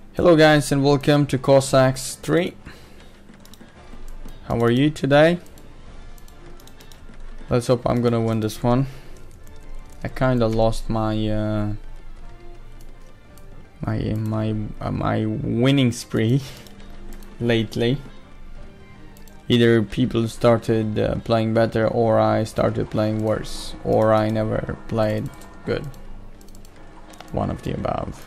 Hello guys and welcome to Cossacks 3. How are you today? Let's hope I'm gonna win this one. I kinda lost my my winning spree lately. Either people started playing better, or I started playing worse, or I never played good. One of the above.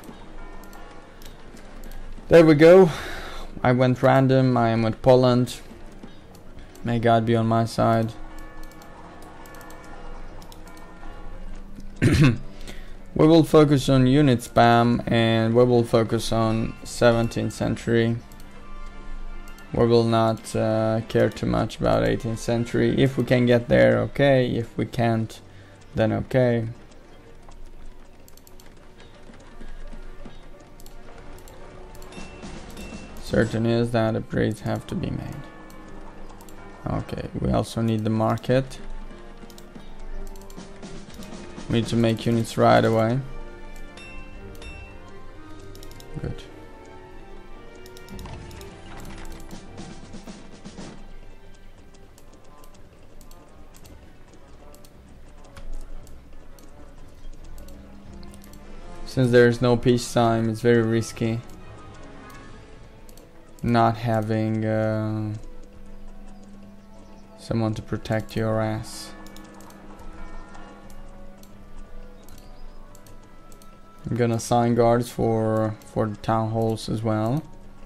There we go. I went random. I am with Poland. May God be on my side. We will focus on unit spam, and we will focus on 17th century. We will not care too much about 18th century. If we can get there, okay. If we can't, then okay. Certain is that upgrades have to be made. Okay, we also need the market. We need to make units right away. Good. Since there is no peace time, it's very risky not having someone to protect your ass. I'm gonna assign guards for the town halls as well.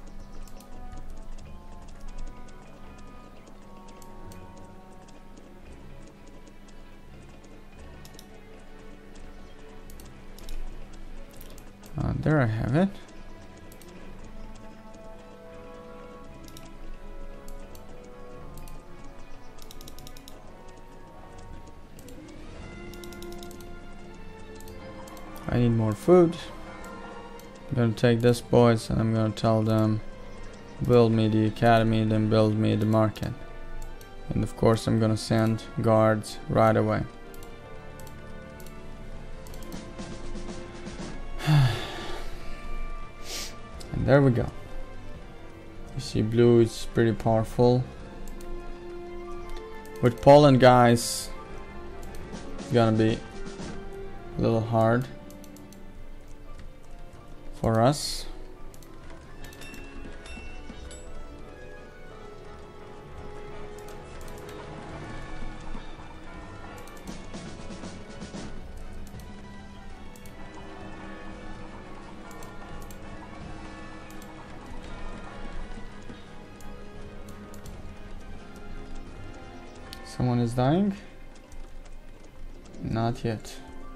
There I have it. I need more food. I'm gonna take this, boys, and I'm gonna tell them build me the academy, then build me the market. And of course I'm gonna send guards right away. And there we go. You see blue is pretty powerful. With Poland, guys, it's gonna be a little hard for us. Someone is dying? Not yet.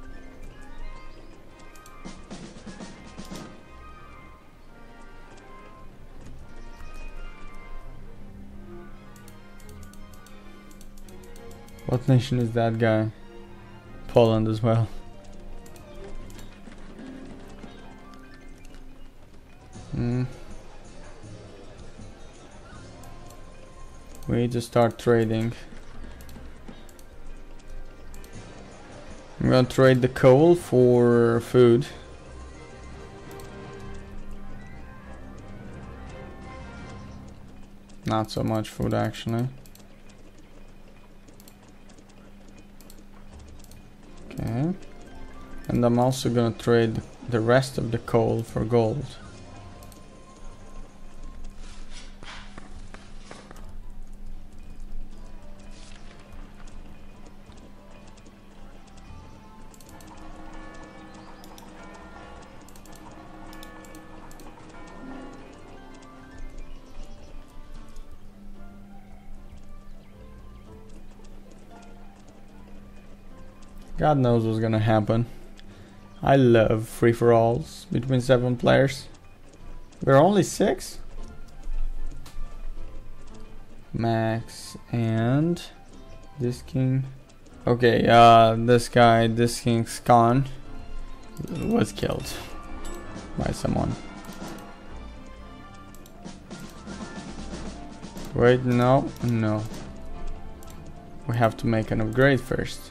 What nation is that guy? Poland as well. We need to start trading. I'm gonna trade the coal for food. Not so much food, actually. Okay. And I'm also gonna trade the rest of the coal for gold. God knows what's gonna happen. I love free-for-alls between 7 players. We're only 6? Max and this king. Okay, this guy, this king's Khan, was killed by someone. Wait, no. We have to make an upgrade first.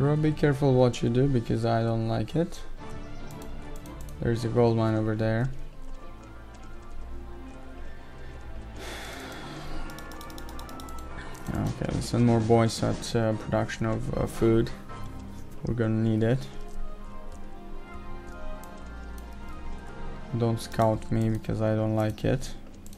Bro, be careful what you do because I don't like it. There's a gold mine over there. Okay, let's send more boys at production of food. We're gonna need it. Don't scout me because I don't like it.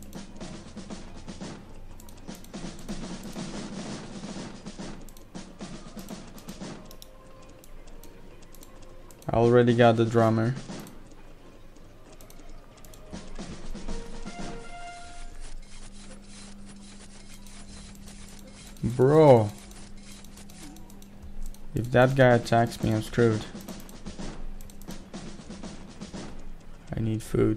I already got the drummer. Bro, if that guy attacks me, I'm screwed. I need food.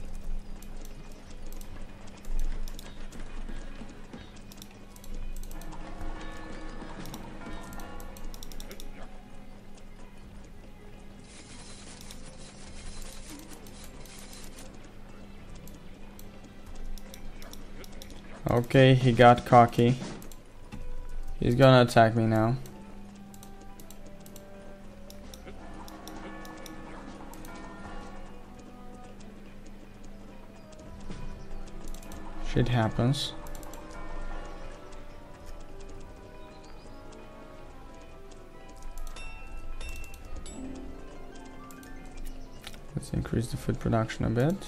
Okay, he got cocky. He's gonna attack me now. Shit happens. Let's increase the food production a bit.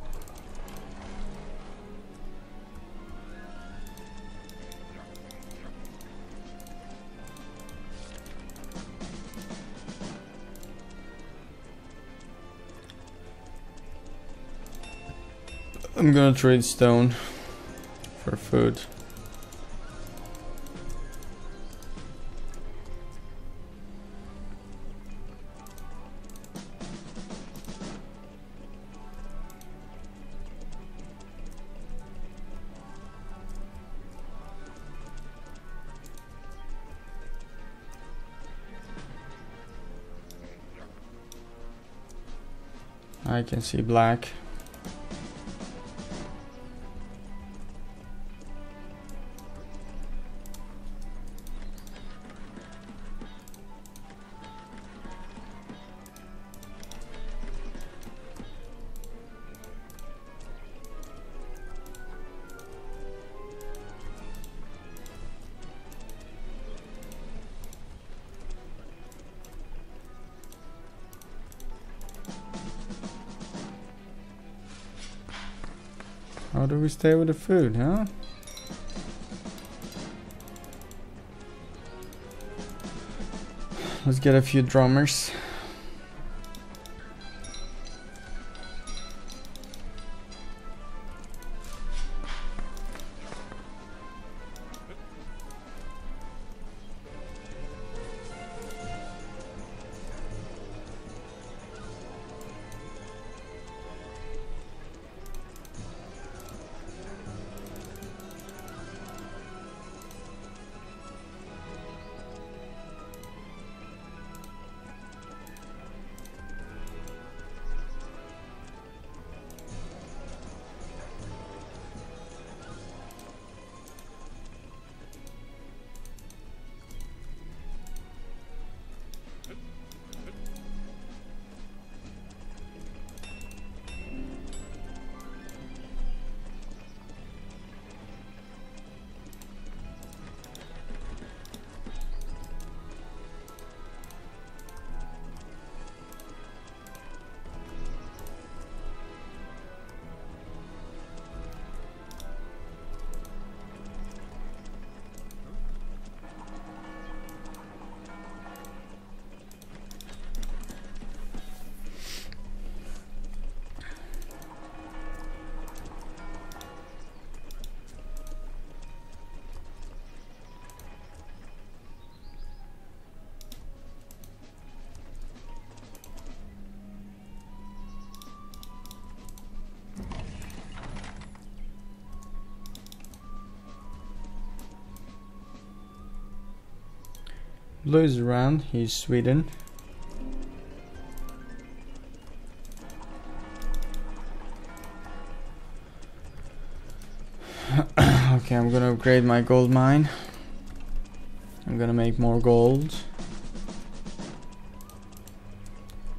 I'm gonna trade stone for food. I can see black. How do we stay with the food, huh? Let's get a few drummers. Blue is around, he's Sweden. Okay, I'm gonna upgrade my gold mine. I'm gonna make more gold.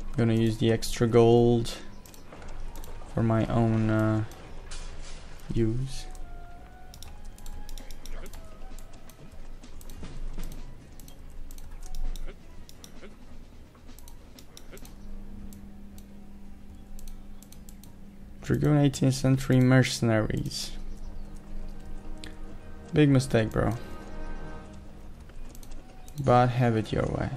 Gonna use the extra gold for my own use. Dragoon 18th century mercenaries. Big mistake, bro. But have it your way.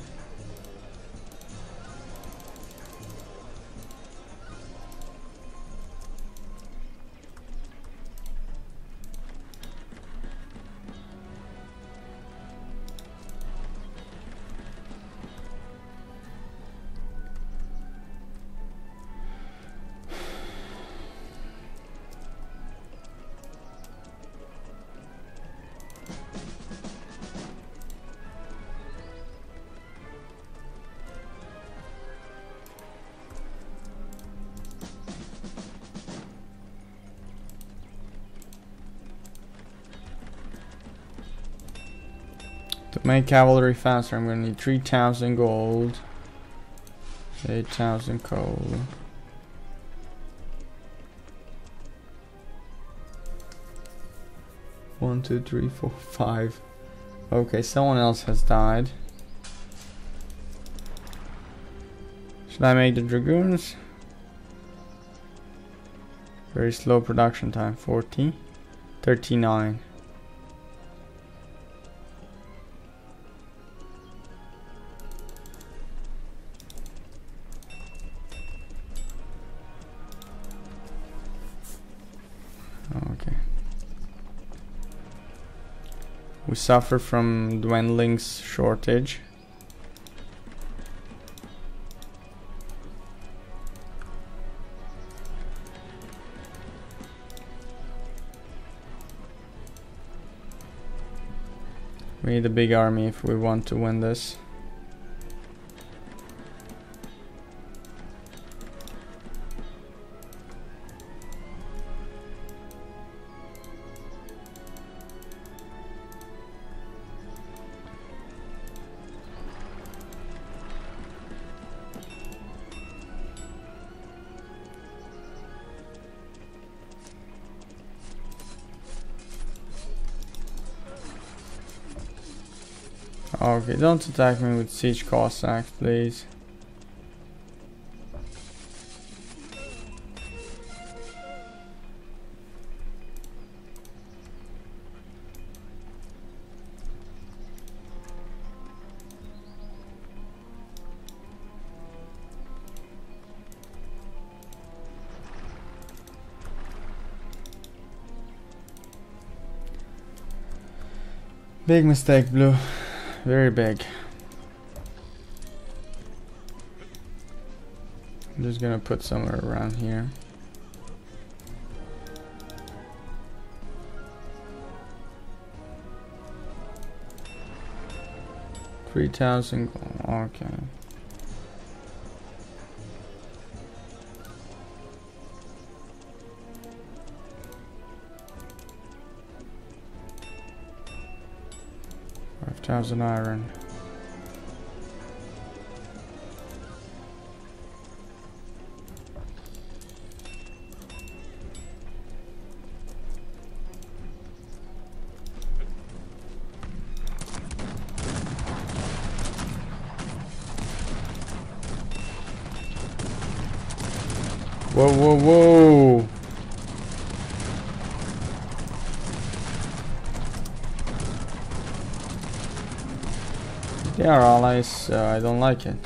To make cavalry faster, I'm gonna need 3,000 gold, 8,000 coal. One, two, three, four, five. Okay, someone else has died. Should I make the dragoons? Very slow production time, 40, 39. Okay. We suffer from dwindling shortage. We need a big army if we want to win this. Okay, don't attack me with siege Cossacks, please. Big mistake, blue. Very big. I'm just gonna put somewhere around here. $3,000. Okay. $5,000 iron. Whoa, whoa, whoa! They are allies, so I don't like it.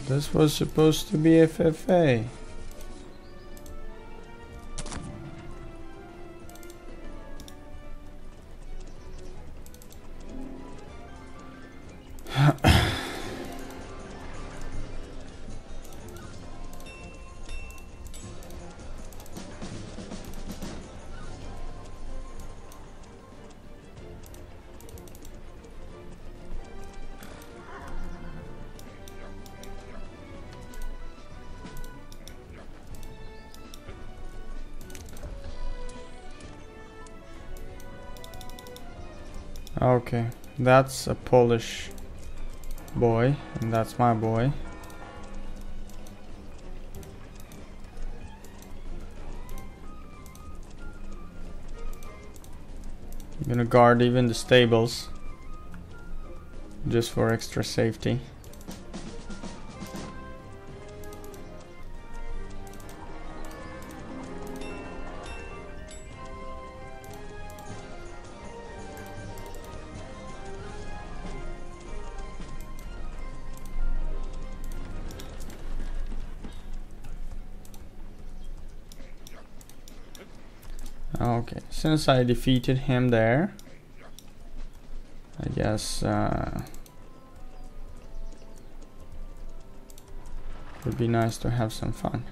This was supposed to be FFA. Okay, that's a Polish boy, and that's my boy. I'm gonna guard even the stables, just for extra safety. Okay, since I defeated him there, I guess it would be nice to have some fun.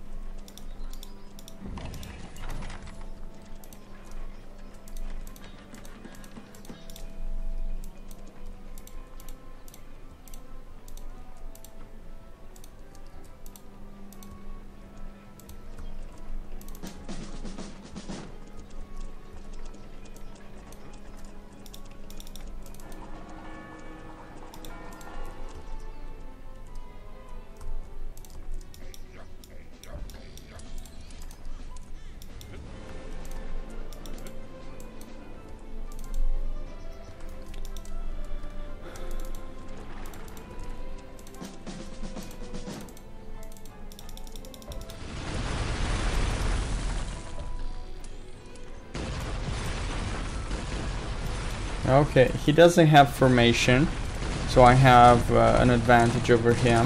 Okay, he doesn't have formation, so I have an advantage over him.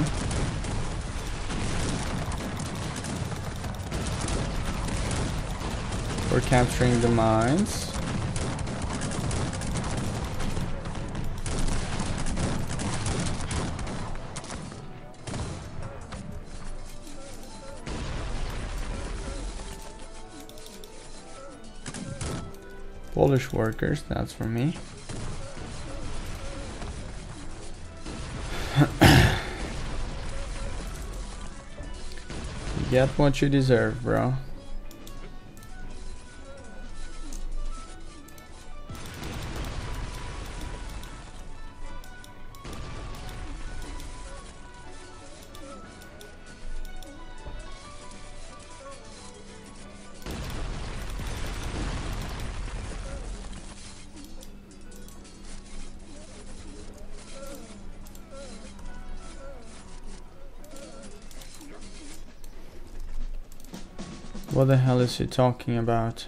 We're capturing the mines. Polish workers, that's for me. You get what you deserve, bro. What the hell is he talking about?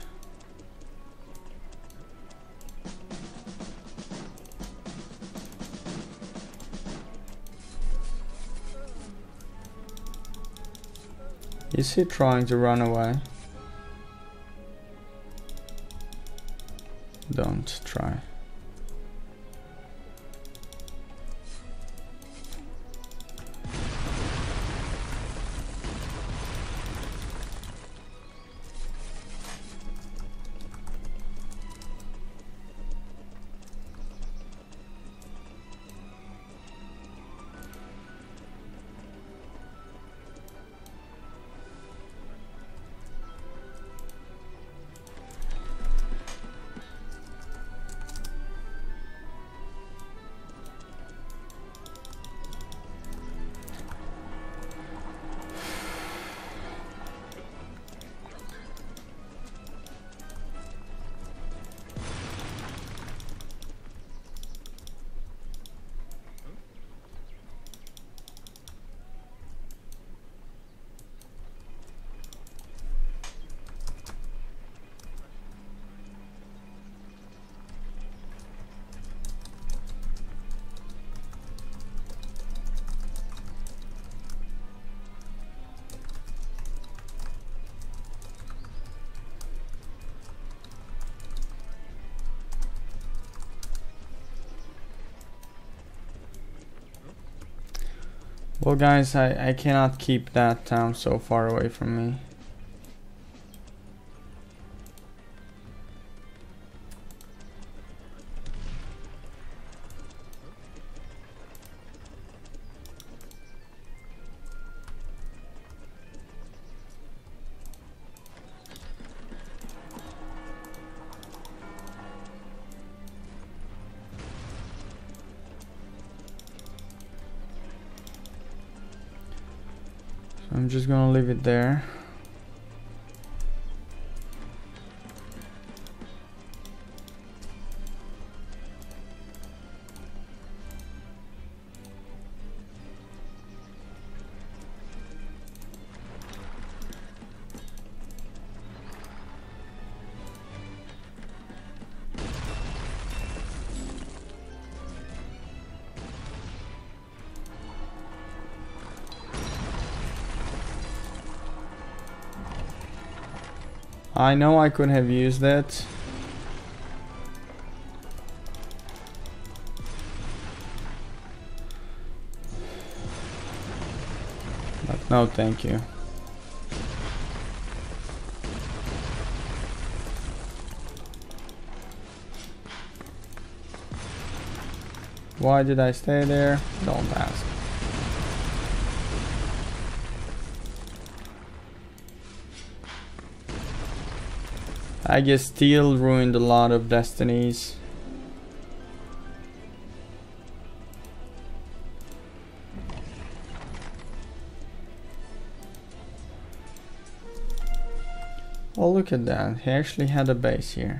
Is he trying to run away? Don't try. Well guys, I cannot keep that town so far away from me. I'm just gonna leave it there. I know I could have used it. But no, thank you. Why did I stay there? Don't ask. I guess steel ruined a lot of destinies. Oh, look at that. He actually had a base here.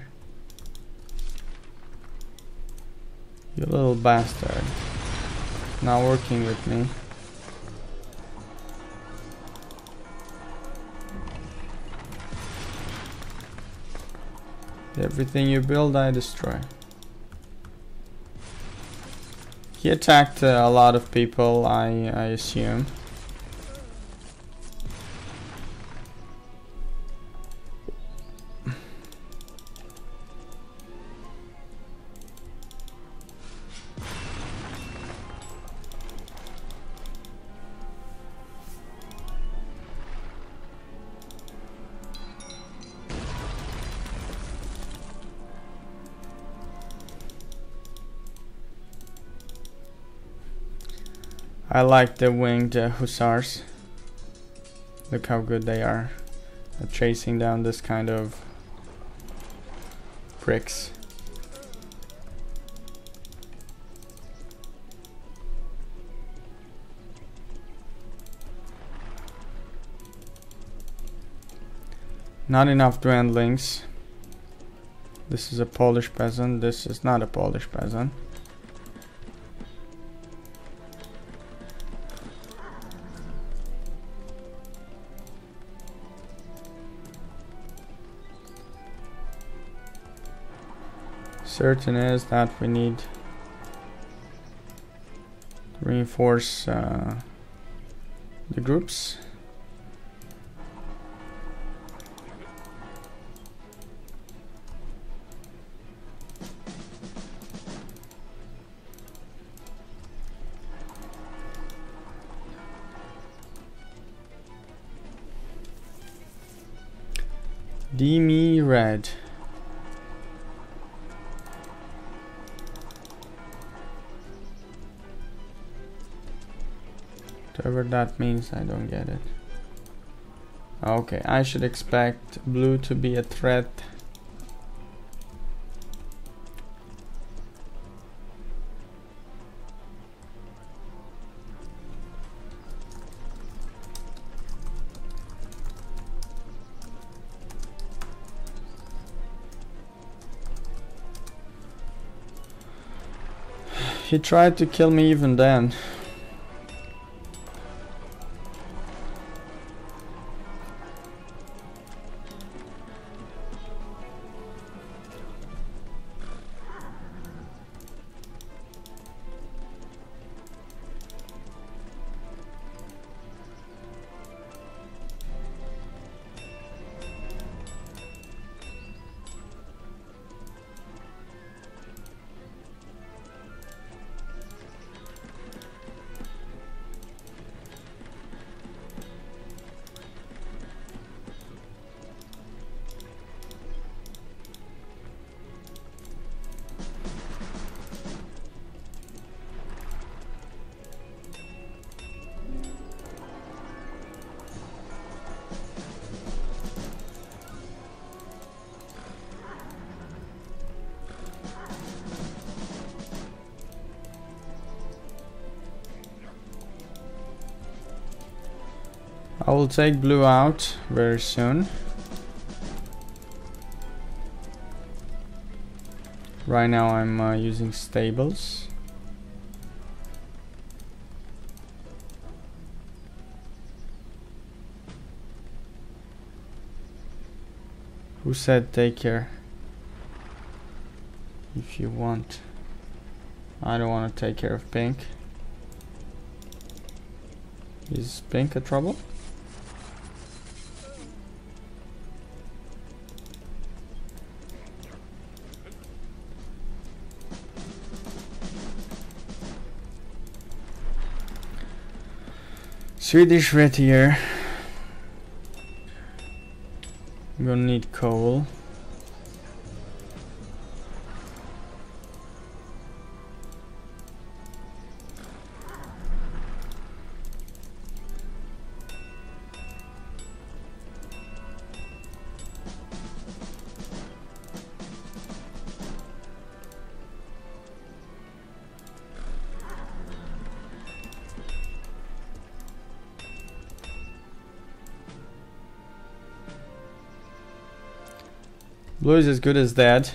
You little bastard. Not working with me. Everything you build, I destroy. He attacked a lot of people, I assume. I like the winged hussars. Look how good they are at chasing down this kind of pricks. Not enough dwindlings. This is a Polish peasant. This is not a Polish peasant. Certain is that we need to reinforce the groups. Demi red. Whatever that means, I don't get it. Okay, I should expect blue to be a threat. He tried to kill me even then. will take blue out very soon. Right now I'm using stables. Who said take care? If you want. I don't want to take care of pink. Is pink a trouble? Swedish red here. I'm gonna need coal. Blue is as good as dead.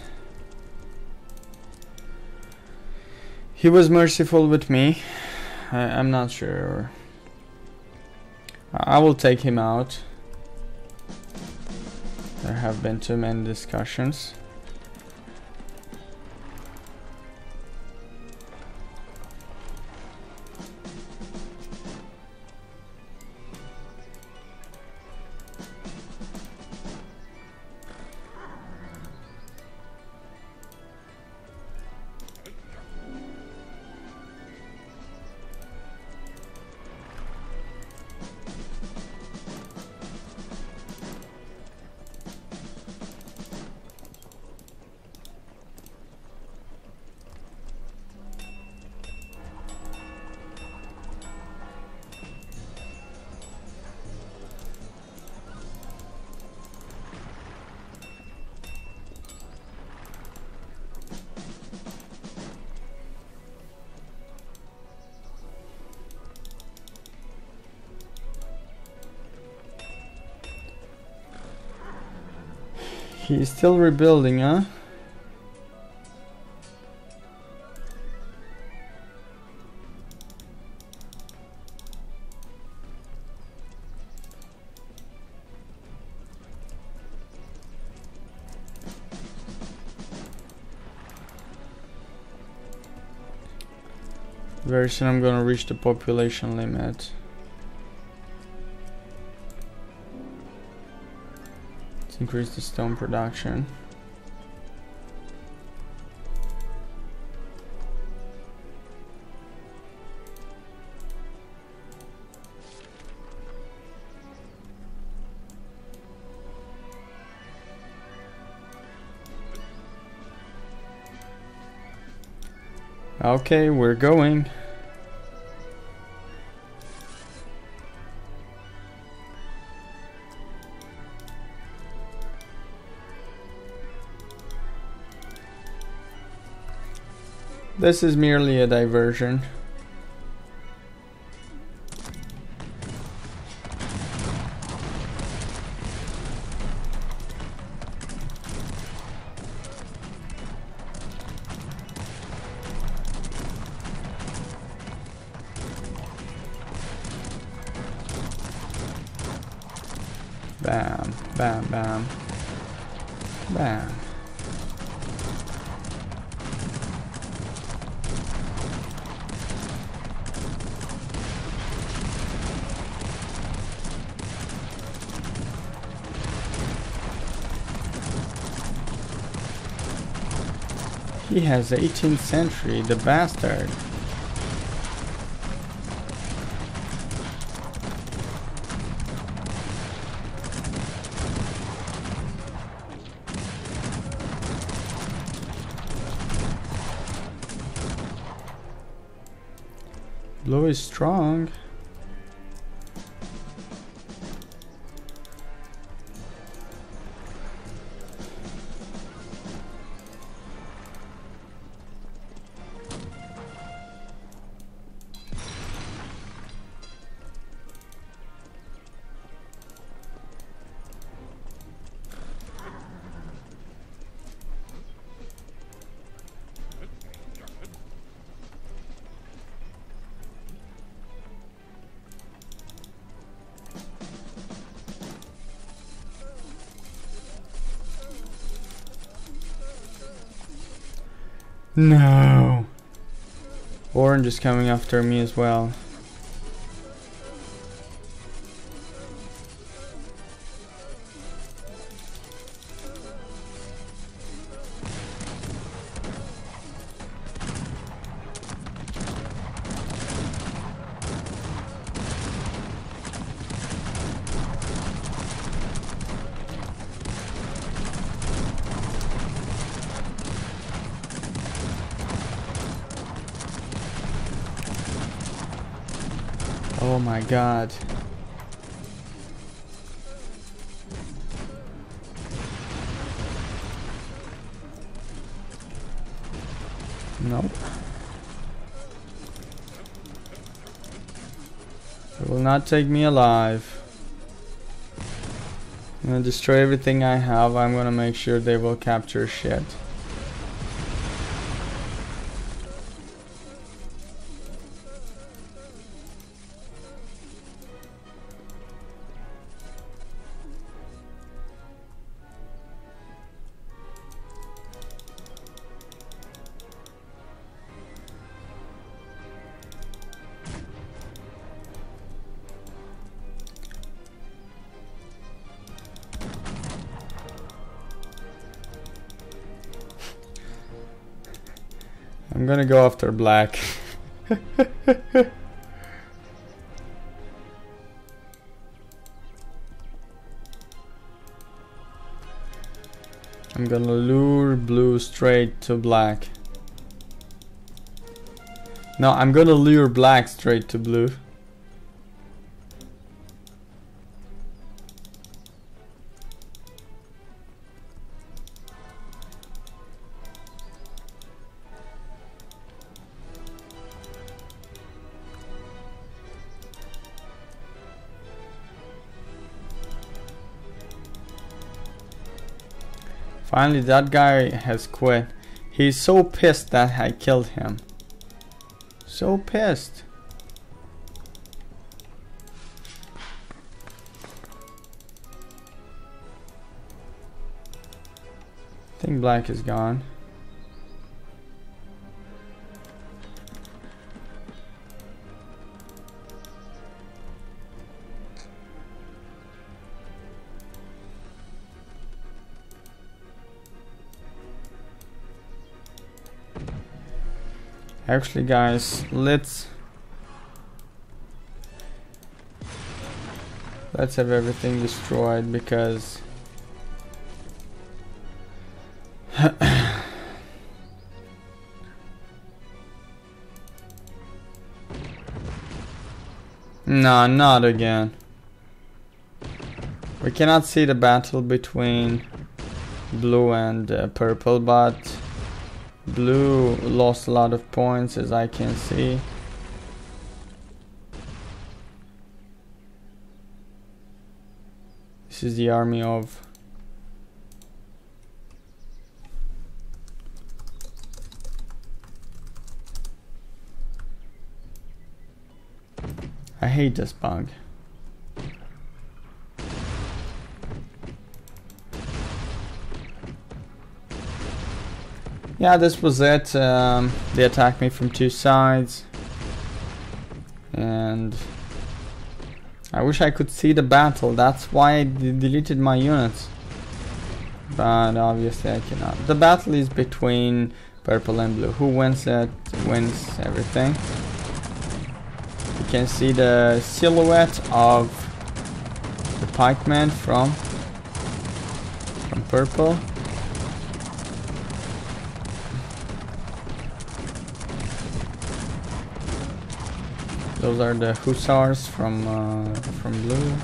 He was merciful with me. I'm not sure. I will take him out. There have been too many discussions. He's still rebuilding, huh? Very soon I'm gonna reach the population limit. Increase the stone production. Okay, we're going. This is merely a diversion. Bam, bam, bam, bam. He has 18th century, the bastard. Blue is strong. No! Orange is coming after me as well. Oh my god. Nope. It will not take me alive. I'm gonna destroy everything I have. I'm gonna make sure they will capture shit. I'm gonna go after black. I'm gonna lure blue straight to black. No, I'm gonna lure black straight to blue. Finally, that guy has quit. He's so pissed that I killed him. So pissed. I think black is gone. Actually, guys, let's have everything destroyed because no, not again. We cannot see the battle between blue and purple, but blue lost a lot of points, as I can see. This is the army of I hate this bug. Yeah, this was it. They attacked me from two sides, and I wish I could see the battle. That's why I deleted my units, but obviously I cannot. The battle is between purple and blue. Who wins it wins everything. You can see the silhouette of the pikeman from purple. Those are the hussars from blue.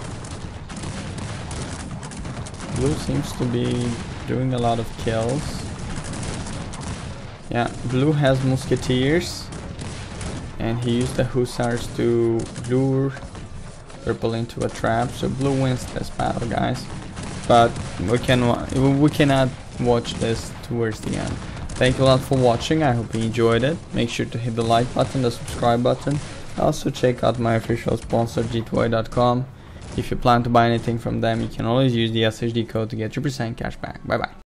Blue seems to be doing a lot of kills. Yeah, blue has musketeers, and he used the hussars to lure purple into a trap. So blue wins this battle, guys. But we cannot watch this towards the end. Thank you a lot for watching. I hope you enjoyed it. Make sure to hit the like button, the subscribe button. Also check out my official sponsor g2a.com. If you plan to buy anything from them, you can always use the SHD code to get your % cash back. Bye bye.